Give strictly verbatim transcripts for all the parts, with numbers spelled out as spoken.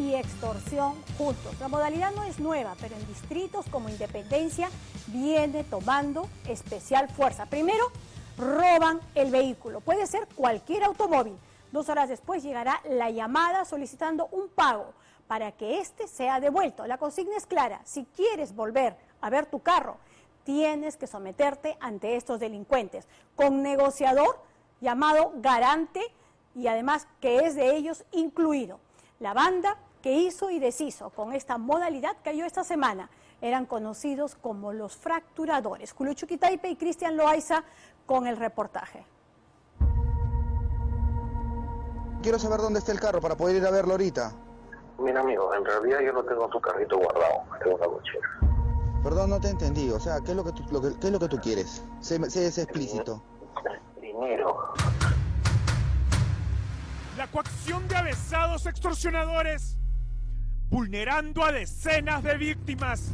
y extorsión juntos. La modalidad no es nueva, pero en distritos como Independencia viene tomando especial fuerza. Primero, roban el vehículo. Puede ser cualquier automóvil. Dos horas después llegará la llamada solicitando un pago para que éste sea devuelto. La consigna es clara. Si quieres volver a ver tu carro, tienes que someterte ante estos delincuentes con negociador llamado garante y además que es de ellos incluido. La banda que hizo y deshizo con esta modalidad cayó esta semana. Eran conocidos como los fracturadores. Julio Chuquitaipe y Cristian Loaiza con el reportaje. Quiero saber dónde está el carro para poder ir a verlo ahorita. Mira, amigo, en realidad yo no tengo tu carrito guardado, tengo una cochera. Perdón, no te entendí. O sea, ¿qué es lo que tú, lo que, qué es lo que tú quieres? Sé, sé es explícito. Dinero. La coacción de avesados extorsionadores, vulnerando a decenas de víctimas.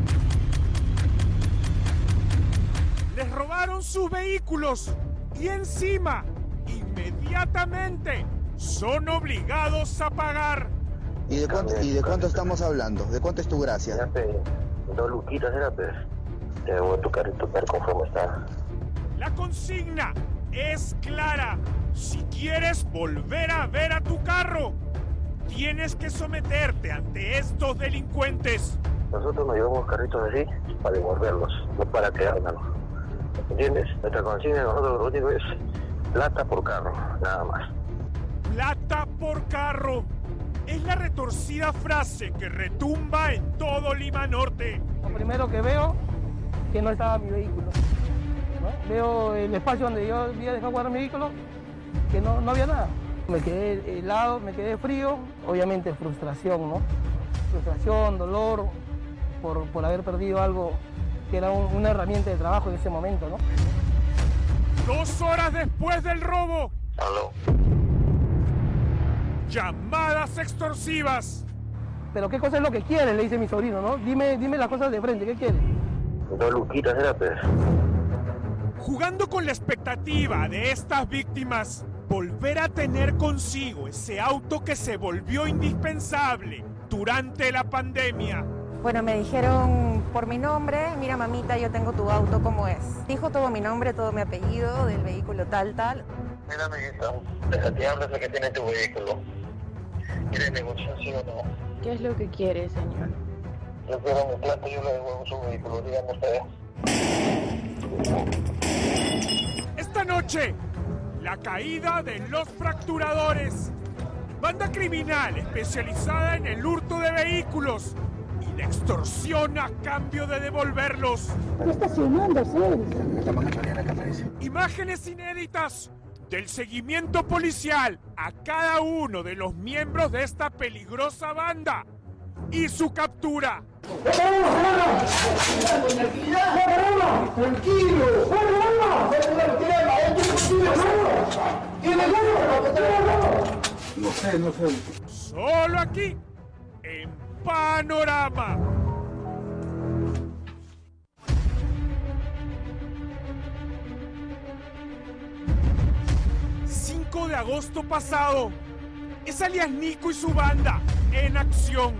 Les robaron sus vehículos y encima, inmediatamente, son obligados a pagar. ¿Y de cuánto, y de cuánto estamos hablando? ¿De cuánto es tu gracia? Espérate, dos luquitas, espérate. Te debo tu carrito tal conforme está. La consigna es clara. Si quieres volver a ver a tu carro, tienes que someterte ante estos delincuentes. Nosotros nos llevamos carritos así para devolverlos, no para quedárnoslos. ¿Entiendes? Nuestra consigna, nosotros lo único es plata por carro, nada más. Plata por carro. Es la retorcida frase que retumba en todo Lima Norte. Lo primero que veo, que no estaba mi vehículo, ¿no? Veo el espacio donde yo había dejado guardar mi vehículo, que no, no había nada. Me quedé helado, me quedé frío, obviamente frustración, ¿no? Frustración, dolor, por, por haber perdido algo que era un, una herramienta de trabajo en ese momento, ¿no? Dos horas después del robo. Aló. Llamadas extorsivas. Pero ¿qué cosa es lo que quiere? Le dice mi sobrino, ¿no? Dime, dime las cosas de frente, ¿qué quiere? Dos luquitas, espérate. Jugando con la expectativa de estas víctimas, volver a tener consigo ese auto que se volvió indispensable durante la pandemia. Bueno, me dijeron por mi nombre, mira mamita, yo tengo tu auto, ¿cómo es? Dijo todo mi nombre, todo mi apellido, del vehículo tal, tal. Mira, amiguita, déjate hablar de que tiene tu vehículo. ¿Quiere negociar, sí o no? ¿Qué es lo que quiere, señor? Yo quiero mi plata, yo le devuelvo su vehículo, díganme ustedes. Esta noche, la caída de los fracturadores. Banda criminal especializada en el hurto de vehículos y la extorsión a cambio de devolverlos. ¿Qué está haciendo, Imágenes inéditas del seguimiento policial a cada uno de los miembros de esta peligrosa banda y su captura. No sé, no sé. Solo aquí, en Panorama. cinco de agosto pasado, es alias Nico y su banda en acción.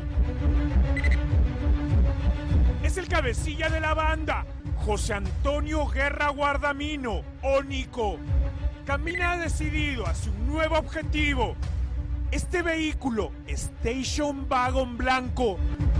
Es el cabecilla de la banda, José Antonio Guerra Guardamino, o Nico. Camina decidido hacia un nuevo objetivo. Este vehículo, Station Wagon blanco.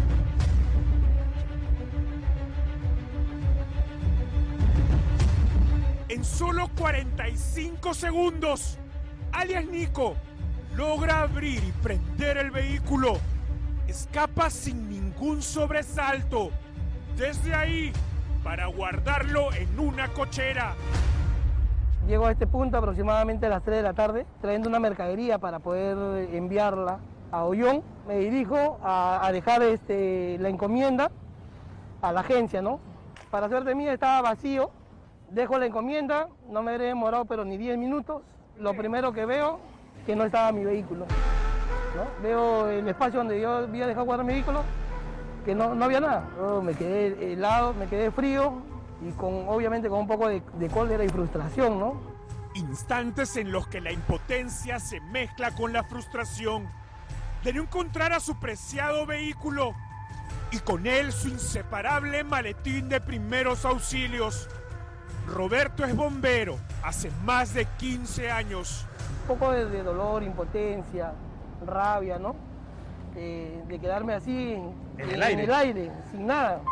En solo cuarenta y cinco segundos, alias Nico logra abrir y prender el vehículo. Escapa sin ningún sobresalto. Desde ahí, para guardarlo en una cochera. Llego a este punto aproximadamente a las tres de la tarde, trayendo una mercadería para poder enviarla a Ollón. Me dirijo a, a dejar este, la encomienda a la agencia, ¿no? Para suerte mía estaba vacío. Dejo la encomienda, no me habré demorado pero ni diez minutos. Lo primero que veo, que no estaba mi vehículo, ¿no? Veo el espacio donde yo había dejado guardar mi vehículo, que no, no había nada. Yo me quedé helado, me quedé frío y con, obviamente con un poco de, de cólera y frustración, ¿no? Instantes en los que la impotencia se mezcla con la frustración. de no encontrar a su preciado vehículo y con él su inseparable maletín de primeros auxilios. Roberto es bombero hace más de quince años. Un poco de, de dolor, impotencia, rabia, ¿no? Eh, de quedarme así en, ¿En el en, aire? en el aire, sin nada.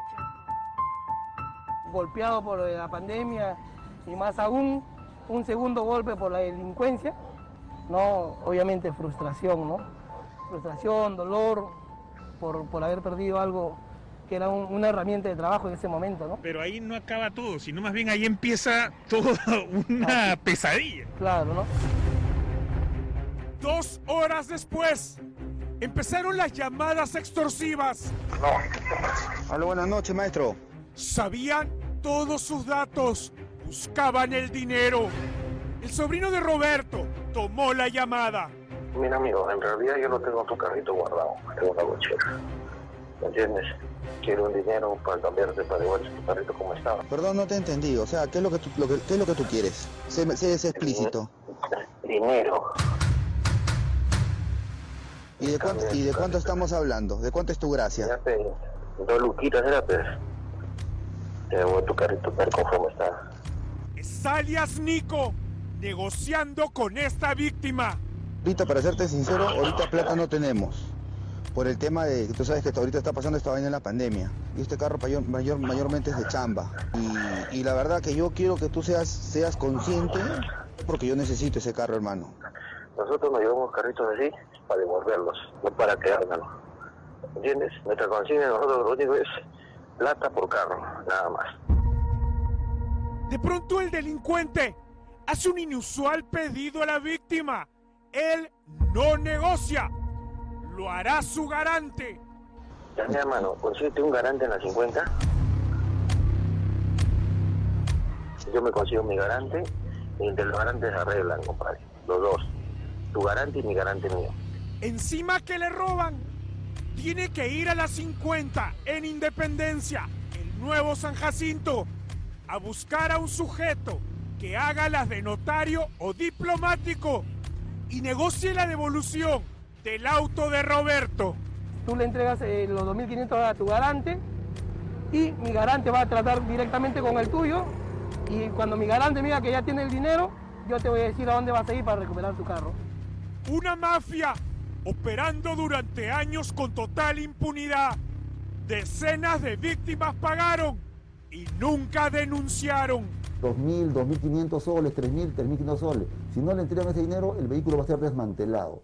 Golpeado por la pandemia y más aún un segundo golpe por la delincuencia. No, obviamente frustración, ¿no? Frustración, dolor por, por haber perdido algo que era un, una herramienta de trabajo en ese momento, ¿no? Pero ahí no acaba todo, sino más bien ahí empieza toda una pesadilla. Claro, ¿no? Dos horas después, empezaron las llamadas extorsivas. Aló, buenas noches, maestro. Sabían todos sus datos, buscaban el dinero. El sobrino de Roberto tomó la llamada. Mira, amigo, en realidad yo no tengo tu carrito guardado, tengo una cochera. ¿Me entiendes? Quiero un dinero para cambiarte para devolver tu carrito como estaba. Perdón, no te entendí. O sea, ¿qué es lo que tú, lo que, qué es lo que tú quieres? Sé, sé, sé explícito. Dinero. ¿Y de, cuánto, ¿Y de cuánto estamos hablando? ¿De cuánto es tu gracia? Ya te, dos luquitas era, pues. Te devuelvo tu carrito tal conforme está. Es alias Nico, negociando con esta víctima. Ahorita, para serte sincero, ahorita plata no tenemos. Por el tema de que tú sabes que ahorita está pasando esta vaina en la pandemia. Y este carro mayor, mayor, mayormente es de chamba. Y, y la verdad que yo quiero que tú seas, seas consciente, porque yo necesito ese carro, hermano. Nosotros nos llevamos carritos así para devolverlos, no para quedárnoslos. ¿Entiendes? Nuestra consigna de nosotros lo único es plata por carro, nada más. De pronto el delincuente hace un inusual pedido a la víctima. Él no negocia. Lo hará su garante. Ya, mi hermano, consíguete un garante en la cincuenta. Yo me consigo mi garante y entre los garantes arreglan, compadre. Los dos. Tu garante y mi garante mío. Encima que le roban, tiene que ir a la cincuenta en Independencia, el nuevo San Jacinto, a buscar a un sujeto que haga las de notario o diplomático y negocie la devolución del auto de Roberto. Tú le entregas eh, los dos mil quinientos a tu garante y mi garante va a tratar directamente con el tuyo y cuando mi garante mira que ya tiene el dinero, yo te voy a decir a dónde vas a ir para recuperar tu carro. Una mafia operando durante años con total impunidad. Decenas de víctimas pagaron y nunca denunciaron. dos mil, dos mil quinientos soles, tres mil, tres mil quinientos soles. Si no le entregan ese dinero, el vehículo va a ser desmantelado.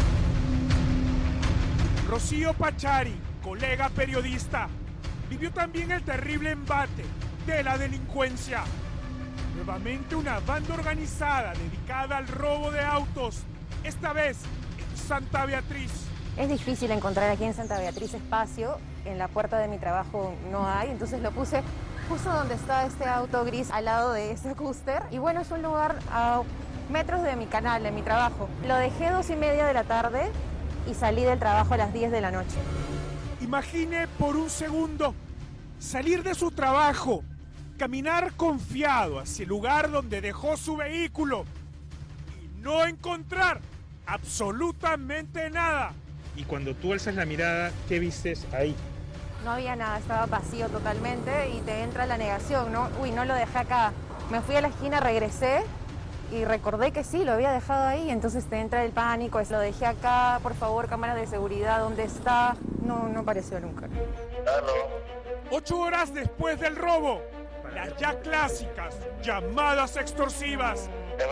Rocío Pachari, colega periodista, vivió también el terrible embate de la delincuencia. Nuevamente una banda organizada dedicada al robo de autos, esta vez en Santa Beatriz. Es difícil encontrar aquí en Santa Beatriz espacio, en la puerta de mi trabajo no hay, entonces lo puse justo donde está este auto gris, al lado de ese cúster. Y bueno, es un lugar a metros de mi canal, de mi trabajo. Lo dejé dos y media de la tarde y salí del trabajo a las diez de la noche. Imagine por un segundo salir de su trabajo, caminar confiado hacia el lugar donde dejó su vehículo y no encontrar absolutamente nada. Y cuando tú alzas la mirada, ¿qué vistes ahí? No había nada, estaba vacío totalmente y te entra la negación, ¿no? Uy, no lo dejé acá. Me fui a la esquina, regresé y recordé que sí, lo había dejado ahí, entonces te entra el pánico, es lo dejé acá, por favor, cámaras de seguridad, ¿dónde está? No, no apareció nunca. Ocho horas después del robo, las ya clásicas llamadas extorsivas.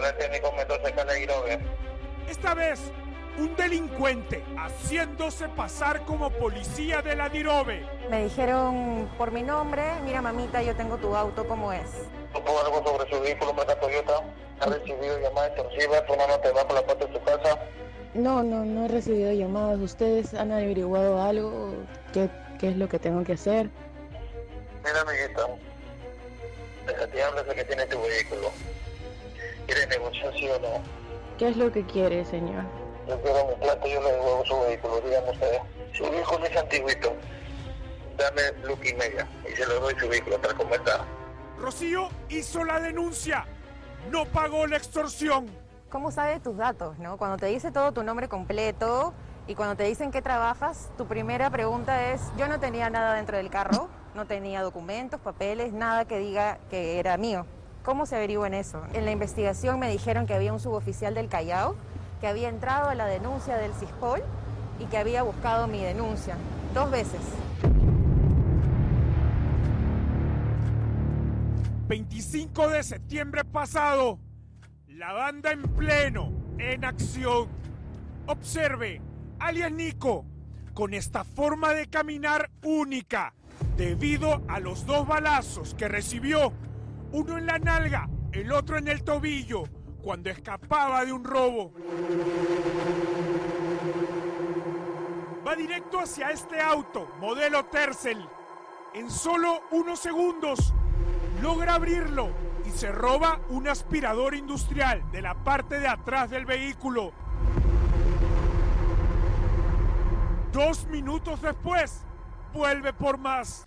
Esta vez, un delincuente haciéndose pasar como policía de la Dirobe. Me dijeron por mi nombre, mira mamita, yo tengo tu auto, ¿cómo es? ¿Supo algo sobre su vehículo, marca Toyota? ¿Ha recibido llamadas extorsivas? ¿Tu mamá te va por la puerta de tu casa? No, no, no he recibido llamadas. ¿Ustedes han averiguado algo? ¿Qué, qué es lo que tengo que hacer? Mira, amiguita, déjate hablar de que tiene tu vehículo. ¿Quieres negociar sí o no? ¿Qué es lo que quiere, señor? Yo quiero mi plata, yo le devuelvo su vehículo, dígame usted. Su vehículo es antiguito. Dame look y media y se lo doy su vehículo, tal como está. Rocío hizo la denuncia, no pagó la extorsión. ¿Cómo sabe tus datos, no? Cuando te dice todo tu nombre completo Y cuando te dicen que trabajas, tu primera pregunta es, yo no tenía nada dentro del carro, no tenía documentos, papeles, nada que diga que era mío. ¿Cómo se averigua en eso? En la investigación me dijeron que había un suboficial del Callao que había entrado a la denuncia del CISPOL y que había buscado mi denuncia dos veces. veinticinco de septiembre pasado, la banda en pleno, en acción. Observe, alias Nico, con esta forma de caminar única, debido a los dos balazos que recibió, uno en la nalga, el otro en el tobillo, cuando escapaba de un robo. Va directo hacia este auto, modelo Tercel. En solo unos segundos, logra abrirlo y se roba un aspirador industrial de la parte de atrás del vehículo. Dos minutos después, vuelve por más.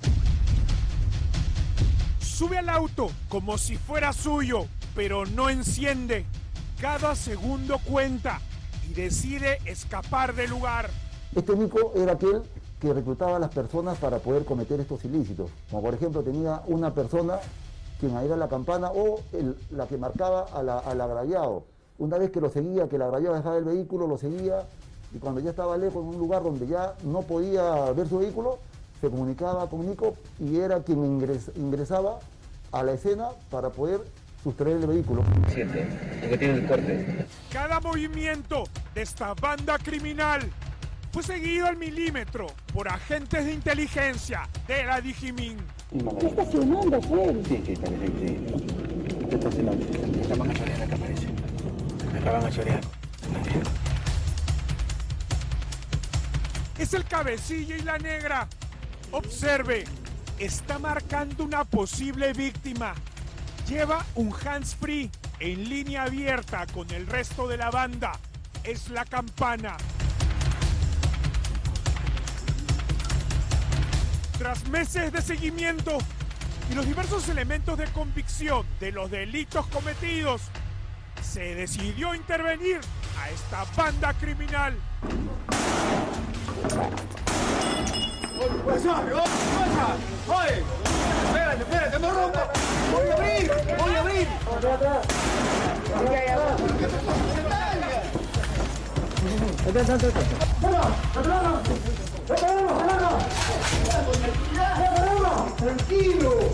Sube al auto como si fuera suyo, pero no enciende. Cada segundo cuenta y decide escapar del lugar. Este Nico era aquel que reclutaba a las personas para poder cometer estos ilícitos. Como por ejemplo tenía una persona quien era la campana o el, la que marcaba a la, al agraviado. Una vez que lo seguía, que el agraviado dejaba el vehículo, lo seguía y cuando ya estaba lejos en un lugar donde ya no podía ver su vehículo, se comunicaba con Nico y era quien ingres, ingresaba a la escena para poder sustraer el vehículo. Siete, porque tiene el corte. Cada movimiento de esta banda criminal fue seguido al milímetro por agentes de inteligencia de la Digimin. ¿Qué está filmando, Fred? Sí, sí, está bien, sí. ¿Qué está filmando? La van a chorear acá, parece. La van a chorear. Es el cabecilla y la negra. Observe, está marcando una posible víctima. Lleva un hands-free en línea abierta con el resto de la banda. Es la campana. Tras meses de seguimiento y los diversos elementos de convicción de los delitos cometidos, se decidió intervenir a esta banda criminal. ¡Oye! ¡Espérate, espérate! ¡Me rompo! ¡Voy a abrir! ¡Voy a abrir! ¡Tranquilo!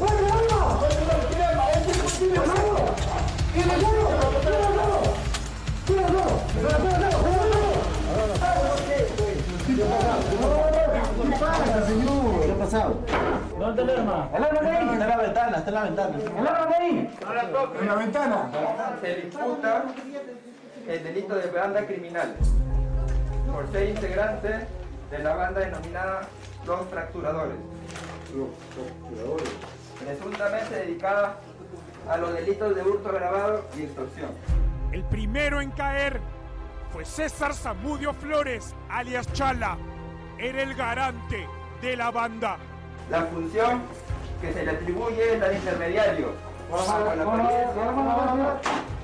¿Qué ha pasado? ¿Dónde está el arma? ¿El arma de ahí? Está en la ventana, está en la ventana. ¿El arma de ahí? ¿En la ventana? Se disputa el delito de banda criminal por ser integrante de la banda denominada Los Fracturadores. Los Fracturadores. Presuntamente dedicada a los delitos de hurto agravado y extorsión. El primero en caer fue César Zamudio Flores, alias Chala. Era el garante de la banda. La función que se le atribuye es la de intermediario. Bajo la apariencia,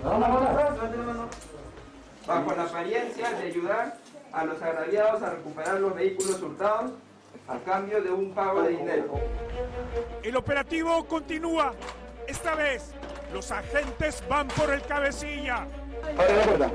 bajo la apariencia de ayudar a los agraviados a recuperar los vehículos hurtados a cambio de un pago de dinero. El operativo continúa. Esta vez, los agentes van por el cabecilla. Abre la puerta.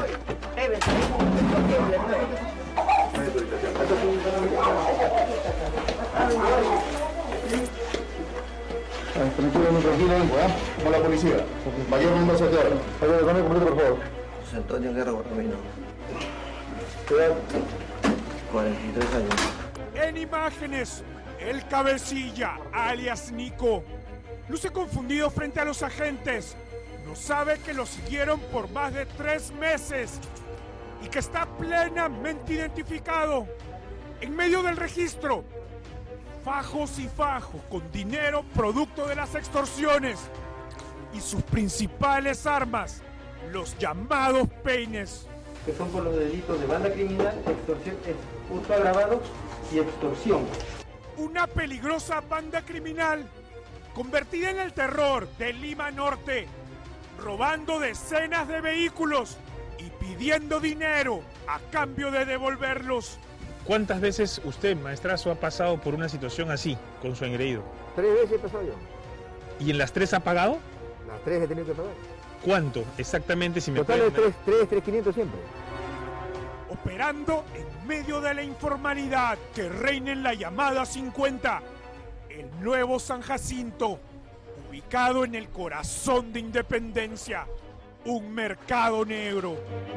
Tranquilo, muy tranquilo, ¿eh? Como la policía. Mayor número de ahora. Ayúdame con el completo, por favor. José Antonio Guerra Borromino. ¿Qué edad? cuarenta y tres años. En imágenes, el cabecilla, alias Nico, luce confundido frente a los agentes. No sabe que lo siguieron por más de tres meses y que está plenamente identificado. En medio del registro, fajos y fajos con dinero producto de las extorsiones y sus principales armas, los llamados peines. Que son por los delitos de banda criminal, extorsión, hurto agravado y extorsión. Una peligrosa banda criminal convertida en el terror de Lima Norte, robando decenas de vehículos y pidiendo dinero a cambio de devolverlos. ¿Cuántas veces usted, maestrazo, ha pasado por una situación así con su engreído? Tres veces he pasado yo. ¿Y en las tres ha pagado? Las tres he tenido que pagar. ¿Cuánto exactamente? Si me Total de tres, tres, tres, quinientos siempre. Operando en medio de la informalidad que reina en la llamada cincuenta, el nuevo San Jacinto, ubicado en el corazón de Independencia, un mercado negro.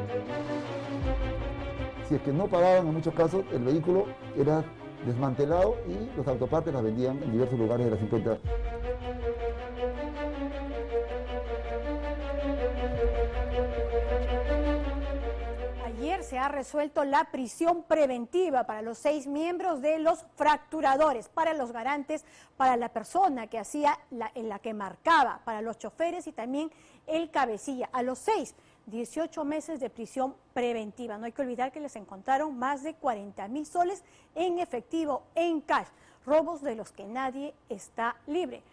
Si es que no pagaban en muchos casos, el vehículo era desmantelado y los autopartes las vendían en diversos lugares de la cincuenta. Ayer se ha resuelto la prisión preventiva para los seis miembros de los fracturadores, para los garantes, para la persona que hacía, la, en la que marcaba, para los choferes y también el cabecilla. A los seis, dieciocho meses de prisión preventiva. No hay que olvidar que les encontraron más de cuarenta mil soles en efectivo, en cash. Robos de los que nadie está libre.